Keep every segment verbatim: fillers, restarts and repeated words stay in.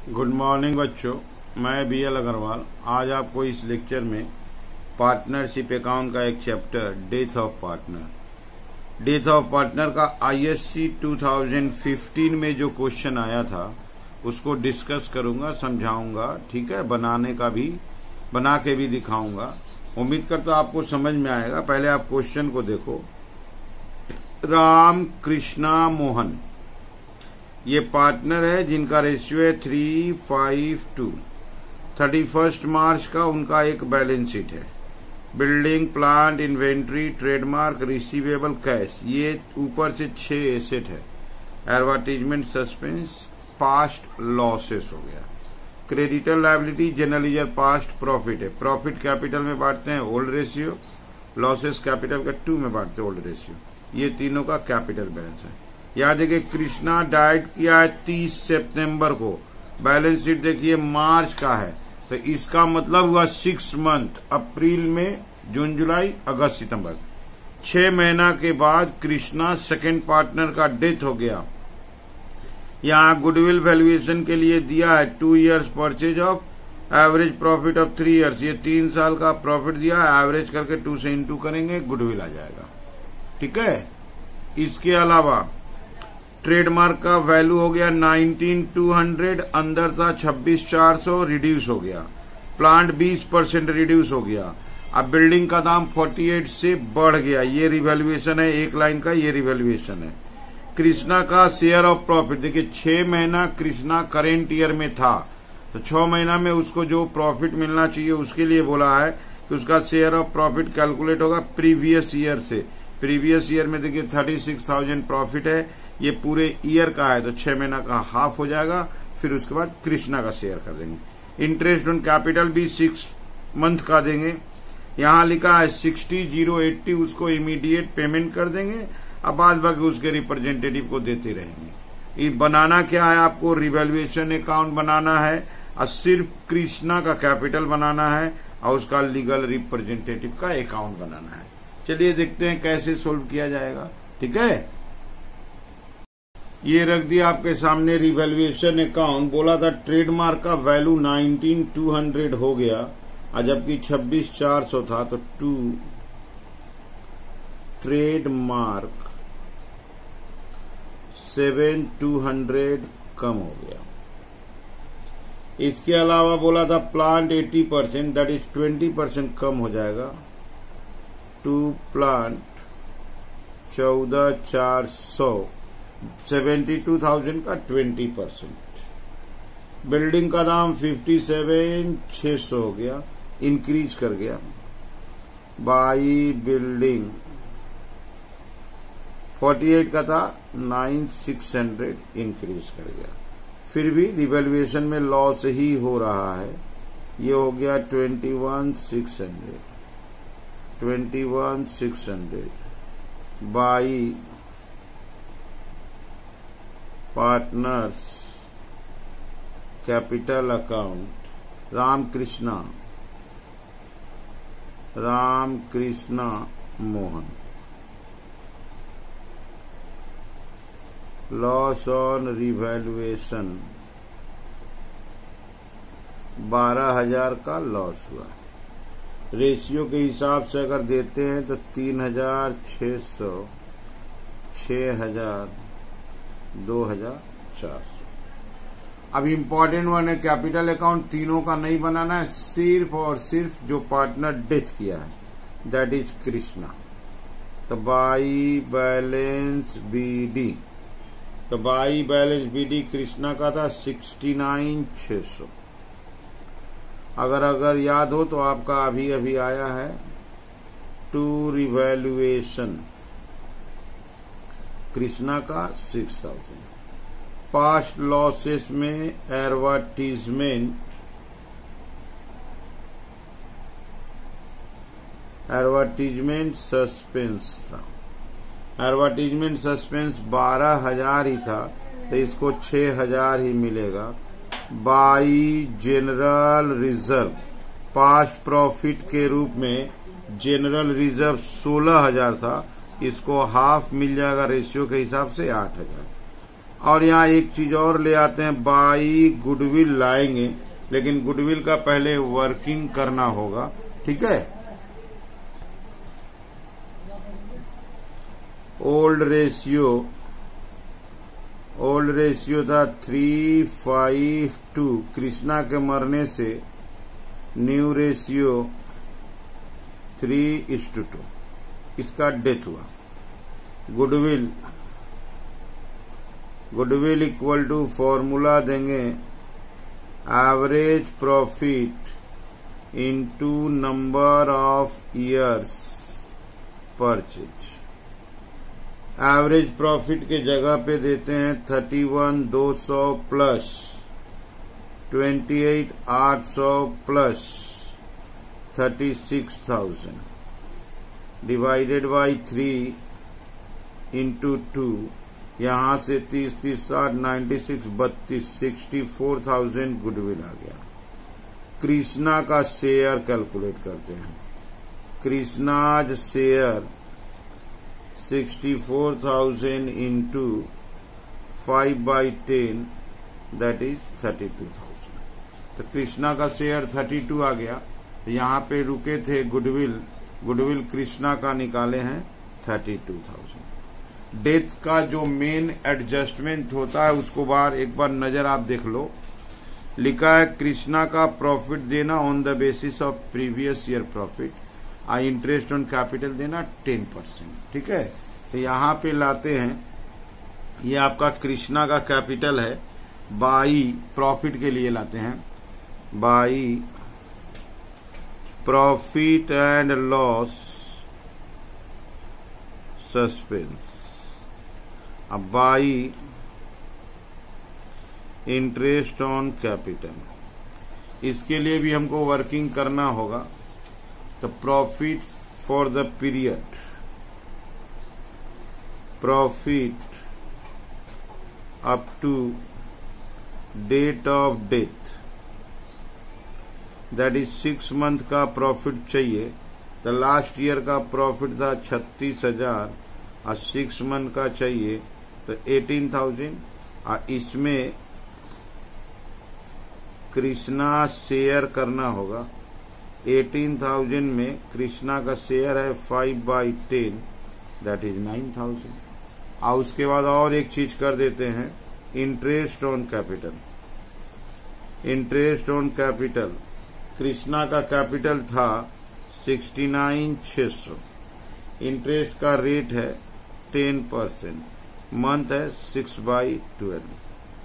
Good morning बच्चों, मैं B L Agarwal. आज आपको इस लेक्चर में पार्टनरशिप अकाउंट का एक chapter death of partner death of partner का आईएससी टू थाउजेंड फिफ्टीन में जो क्वेश्चन आया था उसको डिस्कस करूंगा, समझाऊंगा। ठीक है, बनाने का भी बना के भी दिखाऊंगा। उम्मीद करता आपको समझ में आएगा। पहले आप क्वेश्चन को देखो। राम कृष्णा मोहन ये पार्टनर है जिनका रेशियो है three five two. Thirty first March का उनका एक बैलेंस शीट है। Building, plant, inventory, trademark, receivable, cash, ये ऊपर से छह एसेट है। एडवर्टीजमेंट, सस्पेंस, पास्ट लॉसेस हो गया। Creditor liability, general ledger, past profit है। प्रॉफिट कैपिटल में बांटते हैं ओल्ड रेशियो, लॉसेस कैपिटल का टू में बांटते हैं ओल्ड रेशियो। ये तीनों का कैपिटल बैलेंस है। यहाँ देखिए कृष्णा डाइट किया है तीस सितंबर को, बैलेंस शीट देखिए मार्च का है, तो इसका मतलब हुआ सिक्स मंथ, अप्रैल में, जून, जुलाई, अगस्त, सितंबर। छह महीना के बाद कृष्णा सेकेंड पार्टनर का डेथ हो गया। यहाँ गुडविल वैल्यूएशन के लिए दिया है two years purchase of, average profit of three years, ये तीन साल का प्रॉफिट दिया है। एवरेज करके टू से इंटू करेंगे, गुडविल आ जाएगा। ठीक है, इसके अलावा ट्रेडमार्क का वैल्यू हो गया नाइनटीन टू हंड्रेड, अंदर था छब्बीस चार सौ, रिड्यूस हो गया। प्लांट बीस परसेंट रिड्यूस हो गया। अब बिल्डिंग का दाम अड़तालीस से बढ़ गया। ये रिवैल्यूएशन है, एक लाइन का ये रिवैल्यूएशन है। कृष्णा का शेयर ऑफ प्रॉफिट देखिए, छह महीना कृष्णा करेंट ईयर में था, तो छह महीना में उसको जो प्रॉफिट मिलना चाहिए उसके लिए बोला है कि उसका शेयर ऑफ प्रॉफिट कैलकुलेट होगा प्रीवियस ईयर से। प्रीवियस ईयर में देखिए थर्टी सिक्स थाउजेंड प्रॉफिट है, ये पूरे ईयर का है, तो छह महीना का हाफ हो जाएगा। फिर उसके बाद कृष्णा का शेयर कर देंगे। इंटरेस्ट ऑन कैपिटल भी सिक्स मंथ का देंगे। यहाँ लिखा है सिक्सटी जीरो एट्टी, उसको इमीडिएट पेमेंट कर देंगे। अब बाद बाकी उसके रिप्रेजेंटेटिव को देते रहेंगे। ये बनाना क्या है, आपको रिवैल्यूएशन अकाउंट बनाना है और सिर्फ कृष्णा का कैपिटल बनाना है और उसका लीगल रिप्रेजेंटेटिव का अकाउंट बनाना है। चलिए देखते हैं कैसे सोल्व किया जाएगा। ठीक है, ये रख दिया आपके सामने रिवैल्यूएशन अकाउंट। बोला था ट्रेडमार्क का वैल्यू नाइनटीन टू हंड्रेड हो गया और जबकि छब्बीस चार सौ था, तो to trademark seven two hundred कम हो गया। इसके अलावा बोला था plant eighty percent, that is twenty percent कम हो जाएगा। टू प्लांट चौदह चार सौ, सेवेंटी टू थाउजेंड का ट्वेंटी परसेंट। बिल्डिंग का दाम फिफ्टी सेवन छह सौ हो गया, इंक्रीज कर गया। बाई बिल्डिंग फोर्टी एट का था, नाइन सिक्स हंड्रेड, इंक्रीज कर गया। फिर भी रिवैल्यूएशन में लॉस ही हो रहा है। ये हो गया twenty one six hundred, twenty one six hundred by partners capital account Ram Krishna Ram Krishna Mohan. Loss on revaluation बारह हजार का लॉस हुआ। रेशियो के हिसाब से अगर देते हैं तो तीन हजार छह सौ, छह हजार, दो हजार चार सौ। अब इम्पोर्टेंट वन है, कैपिटल अकाउंट तीनों का नहीं बनाना है, सिर्फ और सिर्फ जो पार्टनर डेथ किया है, दैट इज कृष्णा। तो बाई बैलेंस बीडी, तो बाई बैलेंस बीडी कृष्णा का था सिक्सटी नाइन छह सौ। अगर अगर याद हो तो आपका अभी अभी आया है टू रिवैल्यूएशन कृष्णा का सिक्स थाउजेंड। पास्ट लॉसेस में एडवर्टीजमेंट एडवर्टीजमेंट सस्पेंस था। एडवर्टीजमेंट सस्पेंस बारह हजार ही था, तो इसको छह हजार ही मिलेगा। By general reserve, past profit के रूप में जनरल रिजर्व सोलह हजार था, इसको हाफ मिल जाएगा रेशियो के हिसाब से आठ हजार। और यहाँ एक चीज और ले आते हैं, बाई गुडविल लाएंगे, लेकिन गुडविल का पहले वर्किंग करना होगा। ठीक है, ओल्ड रेशियो ओल्ड रेशियो था थ्री फाइव टू, कृष्णा के मरने से new ratio three is two two, इसका डेथ हुआ। Goodwill goodwill equal to formula देंगे average profit into number of years purchase. Average profit के जगह पे देते हैं थर्टी वन दो सौ प्लस ट्वेंटी एट आठ सौ plus thirty six thousand divided by three into two, यहां से तीस तीस साठ नाइन्टी सिक्स बत्तीस सिक्सटी फोर थाउजेंड गुडविल आ गया। कृष्णा का शेयर कैलकुलेट करते हैं। Krishna's share sixty four thousand into five by ten that is thirty two thousand. तो कृष्णा का शेयर थर्टी टू आ गया। तो यहाँ पे रुके थे गुडविल, गुडविल कृष्णा का निकाले हैं थर्टी टू थाउजेंड। डेथ का जो मेन एडजस्टमेंट होता है उसको बार एक बार नजर आप देख लो। लिखा है कृष्णा का प्रॉफिट देना on the basis of previous year profit, आ इंटरेस्ट ऑन कैपिटल देना टेन परसेंट। ठीक है, तो यहाँ पे लाते हैं, ये आपका कृष्णा का कैपिटल है, बाई प्रॉफिट के लिए लाते हैं, by profit and loss suspense, अब बाई इंटरेस्ट ऑन कैपिटल। इसके लिए भी हमको वर्किंग करना होगा। तो profit for the period, profit up to date of death, that is six month का प्रॉफिट चाहिए। तो लास्ट ईयर का प्रॉफिट था छत्तीस हजार और सिक्स मंथ का चाहिए तो एटीन थाउजेंड, और इसमें कृष्णा शेयर करना होगा। एटीन थाउजेंड में कृष्णा का शेयर है five by ten that is nine thousand. और उसके बाद और एक चीज कर देते हैं, interest on capital. Interest on capital, Krishna का कैपिटल था सिक्सटी नाइन छह सौ, इंटरेस्ट का रेट है टेन परसेंट, मंथ है six by twelve,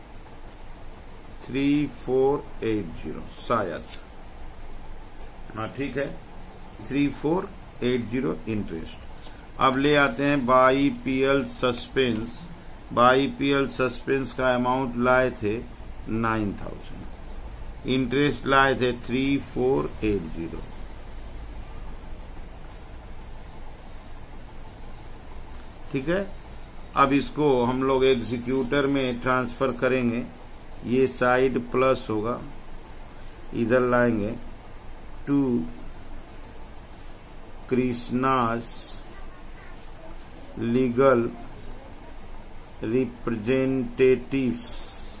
three four eight zero शायद, हाँ ठीक है, three four eight zero interest. अब ले आते हैं by PL suspense. By PL suspense का अमाउंट लाए थे नाइन थाउजेंड, इंटरेस्ट लाए थे थ्री फोर एट जीरो। ठीक है, अब इसको हम लोग एग्जीक्यूटर में ट्रांसफर करेंगे। ये साइड प्लस होगा, इधर लाएंगे to Krishna's legal representatives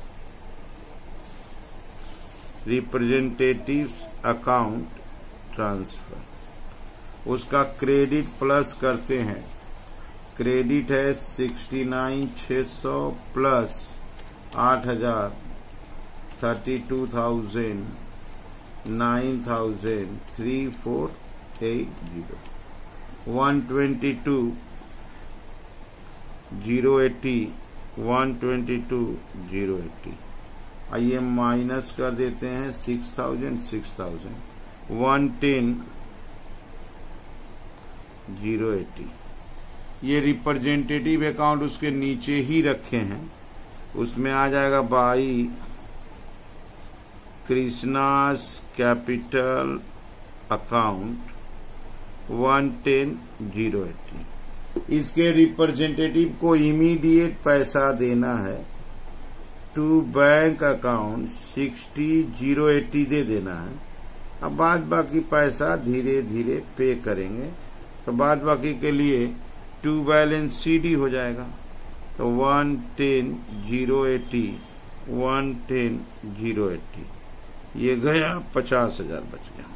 representatives account transfer. उसका क्रेडिट प्लस करते हैं, क्रेडिट है सिक्सटी नाइन छह सौ प्लस आठ हजार thirty two thousand nine thousand three four eight zero one twenty two zero eighty one twenty two zero eighty. आइए minus कर देते हैं six thousand six thousand one ten zero eighty. ये representative account उसके नीचे ही रखे हैं, उसमें आ जाएगा by Krishna's capital account one ten zero eighty. इसके रिप्रेजेंटेटिव को इमीडिएट पैसा देना है, to bank account sixty zero eighty दे देना है। अब बाद बाकी पैसा धीरे धीरे पे करेंगे, तो बाद बाकी के लिए टू बैलेंस सीडी हो जाएगा। तो one ten zero eighty one ten zero eighty, ये गया पचास हजार बच गया।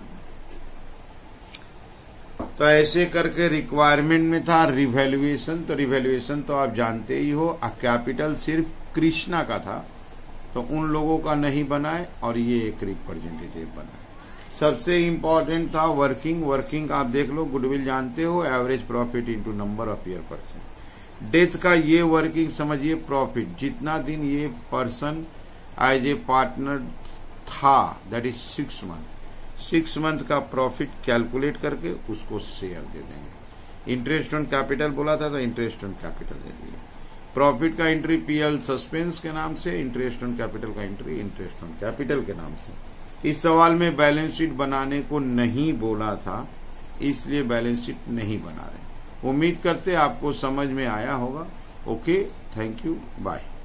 तो ऐसे करके रिक्वायरमेंट में था रिवैल्यूएशन, तो रिवैल्यूएशन तो आप जानते ही हो, कैपिटल सिर्फ कृष्णा का था तो उन लोगों का नहीं बनाए और ये एक रिप्रेजेंटेटिव बनाए। सबसे इंपॉर्टेंट था वर्किंग, वर्किंग आप देख लो, गुडविल जानते हो, average profit into number of year percent. Death का ये वर्किंग समझिए, प्रॉफिट जितना दिन ये पर्सन एज ए पार्टनर था, that is six month, six month का प्रॉफिट कैलकुलेट करके उसको शेयर दे देंगे। इंटरेस्ट ऑन कैपिटल बोला था तो इंटरेस्ट ऑन कैपिटल दे दिए। प्रॉफिट का एंट्री पीएल सस्पेंस के नाम से, इंटरेस्ट ऑन कैपिटल का एंट्री इंटरेस्ट ऑन कैपिटल के नाम से। इस सवाल में बैलेंस शीट बनाने को नहीं बोला था, इसलिए बैलेंस शीट नहीं बना रहे। उम्मीद करते आपको समझ में आया होगा। Okay, thank you, bye.